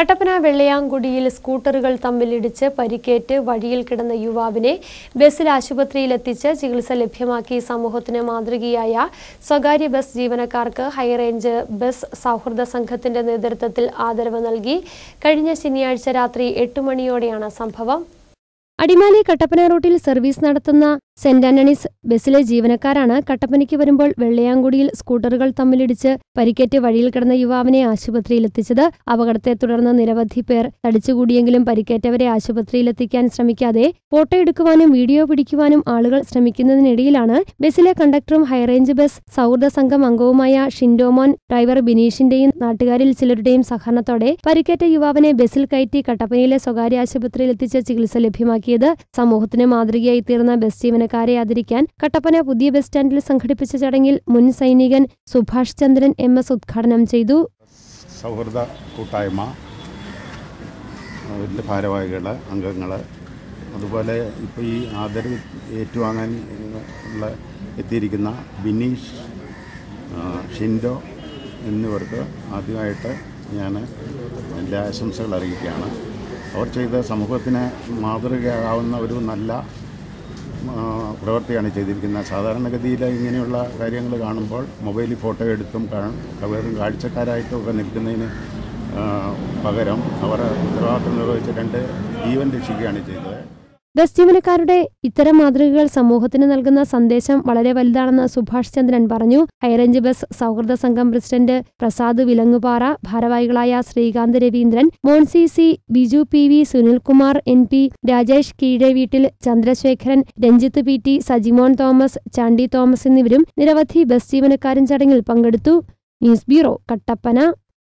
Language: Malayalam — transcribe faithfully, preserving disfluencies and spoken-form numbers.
കട്ടപ്പന വെള്ളയാംകുടിയിൽ സ്കൂട്ടറുകൾ തമ്മിലിടിച്ച് പരിക്കേറ്റ് വഴിയിൽ കിടന്ന യുവാവിനെ ബസ്സിൽ ആശുപത്രിയിലെത്തിച്ച് ചികിത്സ ലഭ്യമാക്കി സമൂഹത്തിന് മാതൃകയായ സ്വകാര്യ ബസ് ജീവനക്കാർക്ക് ഹൈറേഞ്ച് ബസ് സൗഹൃദ സംഘത്തിന്റെ നേതൃത്വത്തിൽ ആദരവ് നൽകി. കഴിഞ്ഞ ശനിയാഴ്ച രാത്രി എട്ട് മണിയോടെയാണ് സംഭവം. അടിമാലി കട്ടപ്പന റൂട്ടിൽ സർവീസ് നടത്തുന്ന സെന്റ് ആന്റണീസ് ബസ്സിലെ ജീവനക്കാരാണ് കട്ടപ്പനയ്ക്ക് വരുമ്പോൾ വെള്ളയാംകുടിയിൽ സ്കൂട്ടറുകൾ തമ്മിലിടിച്ച് പരിക്കേറ്റ് വഴിയിൽ കിടന്ന യുവാവിനെ ആശുപത്രിയിലെത്തിച്ചത്. അപകടത്തെ തുടർന്ന് നിരവധി പേർ തടിച്ചുകൂടിയെങ്കിലും പരിക്കേറ്റവരെ ആശുപത്രിയിലെത്തിക്കാൻ ശ്രമിക്കാതെ ഫോട്ടോ എടുക്കുവാനും വീഡിയോ പിടിക്കുവാനും ആളുകൾ ശ്രമിക്കുന്നതിനിടയിലാണ് ബസ്സിലെ കണ്ടക്ടറും ഹൈറേഞ്ച് ബസ് സൗഹൃദ സംഘം അംഗവുമായ ഷിൻഡോമോൻ ഡ്രൈവർ ബിനീഷിന്റെയും നാട്ടുകാരിൽ ചിലരുടെയും സഹകരണത്തോടെ പരിക്കേറ്റ യുവാവിനെ ബസ്സിൽ കയറ്റി കട്ടപ്പനയിലെ സ്വകാര്യ ആശുപത്രിയിലെത്തിച്ച് ചികിത്സ ലഭ്യമാക്കിയത്. സമൂഹത്തിന് മാതൃകയായി തീർന്ന ബസ് ജീവനക്കാരെ ആദരിക്കാൻ കട്ടപ്പന പുതിയ ബസ് സ്റ്റാൻഡിൽ സംഘടിപ്പിച്ച ചടങ്ങിൽ മുൻ സൈനികൻ സുഭാഷ് ചന്ദ്രൻ എം എസ് ഉദ്ഘാടനം ചെയ്തു. സൗഹൃദ കൂട്ടായ്മ ഭാരവാഹികൾ അംഗങ്ങൾ അതുപോലെ ഇപ്പോൾ ഈ ആദരവ് ഏറ്റുവാങ്ങാൻ ഉള്ള എത്തിയിരിക്കുന്ന ബിനീഷ്, ഷിൻഡോ എന്നിവർക്ക് ആദ്യമായിട്ട് ഞാൻ എല്ലാ ആശംസകൾ അറിയിക്കുകയാണ്. അവർ ചെയ്ത സമൂഹത്തിന് മാതൃകയാകാവുന്ന ഒരു നല്ല പ്രവൃത്തിയാണ് ചെയ്തിരിക്കുന്നത്. സാധാരണഗതിയിൽ ഇങ്ങനെയുള്ള കാര്യങ്ങൾ കാണുമ്പോൾ മൊബൈലിൽ ഫോട്ടോ എടുത്തും വെറും കാഴ്ചക്കാരായിട്ടും ഒക്കെ നിൽക്കുന്നതിന് പകരം അവർ ഉത്തരവാദിത്വം നിർവഹിച്ച് രണ്ട് ജീവൻ രക്ഷിക്കുകയാണ് ചെയ്തത്. ബസ് ജീവനക്കാരുടെ ഇത്തരം മാതൃകകൾ സമൂഹത്തിന് നൽകുന്ന സന്ദേശം വളരെ വലുതാണെന്ന് സുഭാഷ് ചന്ദ്രൻ പറഞ്ഞു. ഹൈറേഞ്ച് ബസ് സൗഹൃദ സംഘം പ്രസിഡന്റ് പ്രസാദ് വിലങ്ങുപാറ, ഭാരവാഹികളായ Sreekanth Raveendran, Moncy C, Biju P V, Sunilkumar N P, Rajesh Keezheveettil, Chandrasekharan, Ranjith P T, Sajimon Thomas, Chandy Thomas എന്നിവരും നിരവധി ബസ് ജീവനക്കാരും ചടങ്ങിൽ പങ്കെടുത്തു. News bureau, Kattappana.